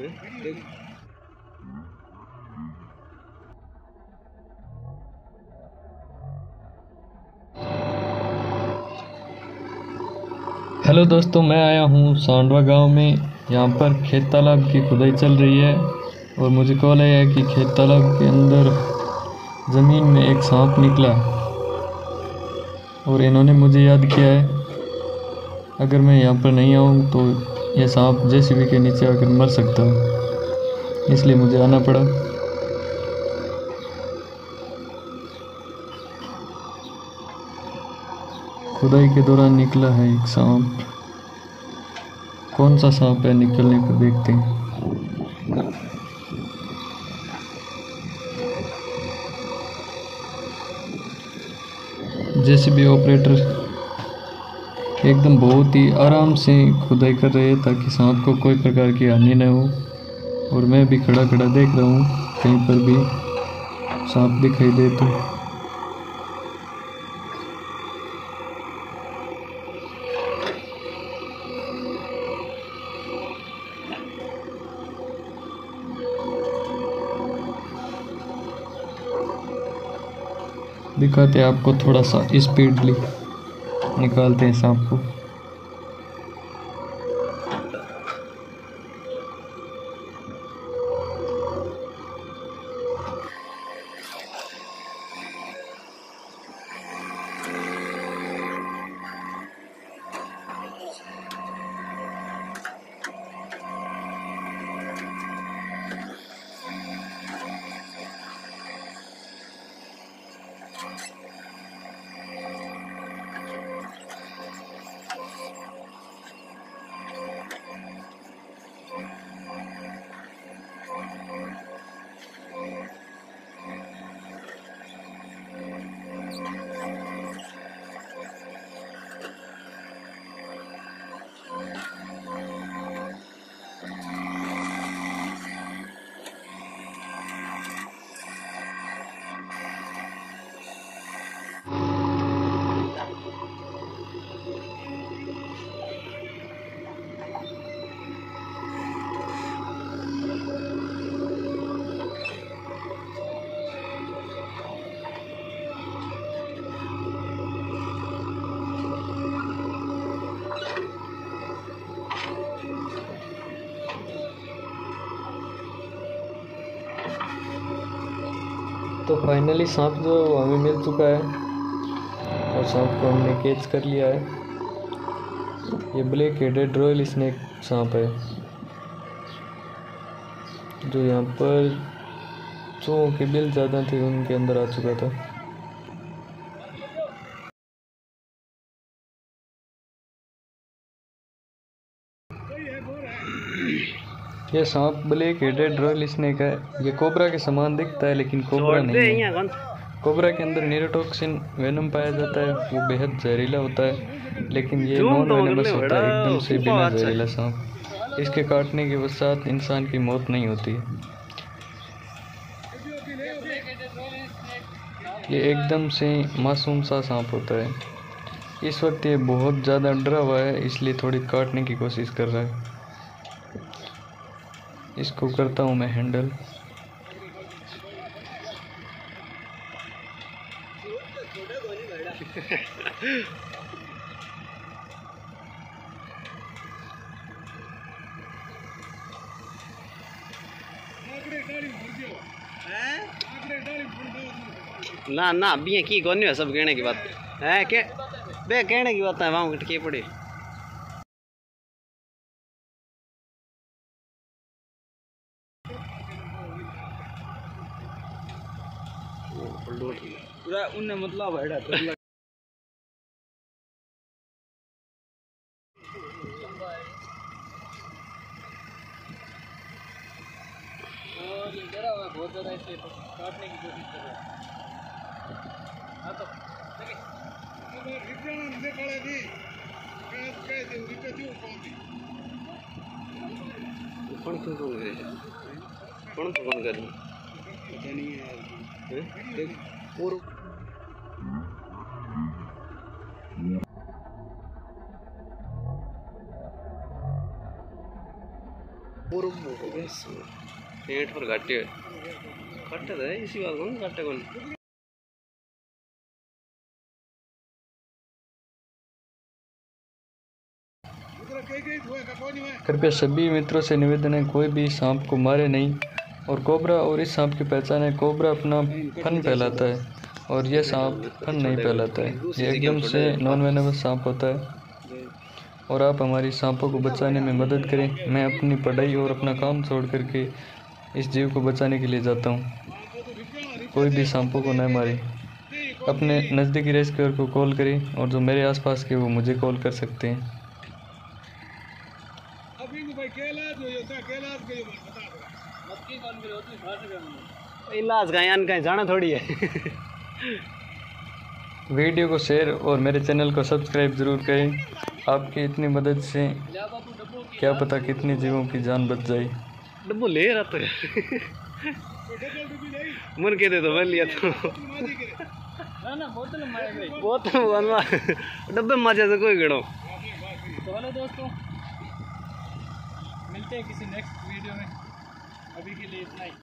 Hello दोस्तों, मैं आया हूँ सांडवा गांव में। यहाँ पर खेत तालाब की खुदाई चल रही है और मुझे कॉल आया है कि खेत तालाब के अंदर ज़मीन में एक सांप निकला और इन्होंने मुझे याद किया है अगर मैं यहाँ पर नहीं आऊँ तो यह सांप जेसीबी के नीचे आकर मर सकता है, इसलिए मुझे आना पड़ा। खुदाई के दौरान निकला है एक सांप। कौन सा सांप है, निकलने पर देखते हैं। जेसीबी ऑपरेटर एकदम बहुत ही आराम से खुदाई कर रहे हैं ताकि सांप को कोई प्रकार की हानि न हो, और मैं भी खड़ा खड़ा देख रहा हूँ कहीं पर भी सांप दिखाई दे तो। दिखाते हैं आपको, थोड़ा सा स्पीडली निकालते हैं सांप को। तो फाइनली सांप जो हमें मिल चुका है और सांप को हमने कैच कर लिया है। ये ब्लैक हेडेड रॉयल स्नेक सांप है जो यहाँ पर चूहों के बिल ज़्यादा थे उनके अंदर आ चुका था। ये सांप ब्लैक हेडेड रॉयल स्नेक है। ये कोबरा के समान दिखता है लेकिन कोबरा नहीं है। कोबरा के अंदर न्यूरोटॉक्सिन वेनम पाया जाता है, वो बेहद जहरीला होता है, लेकिन ये नॉन वेनमस होता है, एकदम से बिना जहरीला सांप। इसके काटने के पश्चात इंसान की मौत नहीं होती है। ये एकदम से मासूम सा सांप होता है। इस वक्त ये बहुत ज़्यादा डरा हुआ है, इसलिए थोड़ी काटने की कोशिश कर रहा है। इसको करता हूँ मैं हैंडल। ना ना अभी की कौन है, सब कहने की बात है के बे कहने की बात है, वहाँ के पड़े पूरा उन्हें मतलब है और ये डरा हुआ बहुत ज़्यादा, इसलिए काटने की कोशिश कर रहा है। हाँ तो कौन कर और पेट पर घाटे घाटे तो है इसी बात कौन घाटे कौन। कृपया सभी मित्रों से निवेदन है, कोई भी सांप को मारे नहीं। और कोबरा और इस सांप की पहचान है, कोबरा अपना फन फैलाता है और यह सांप फन नहीं फैलाता है। ये एकदम से नॉन वेनेमस सांप होता है। और आप हमारी सांपों को बचाने में मदद करें। मैं अपनी पढ़ाई और अपना काम छोड़ करके इस जीव को बचाने के लिए जाता हूँ। कोई भी सांपों को न मारे। अपने नज़दीकी रेस्क्यूअर को कॉल करें और जो मेरे आसपास के वो मुझे कॉल कर सकते हैं। इलाज कहीं जाना थोड़ी है। वीडियो को शेयर और मेरे चैनल को सब्सक्राइब ज़रूर करें। आपकी इतनी मदद से क्या पता कितने जीवों की जान बच जाए। डब्बू ले रहा तो मन के दे तो मैं लिया तो बोतल बनवा डब्बे मजे से कोई गड़ो। तो हेलो दोस्तों, मिलते हैं किसी नेक्स्ट वीडियो में। अभी के लिए इतना ही।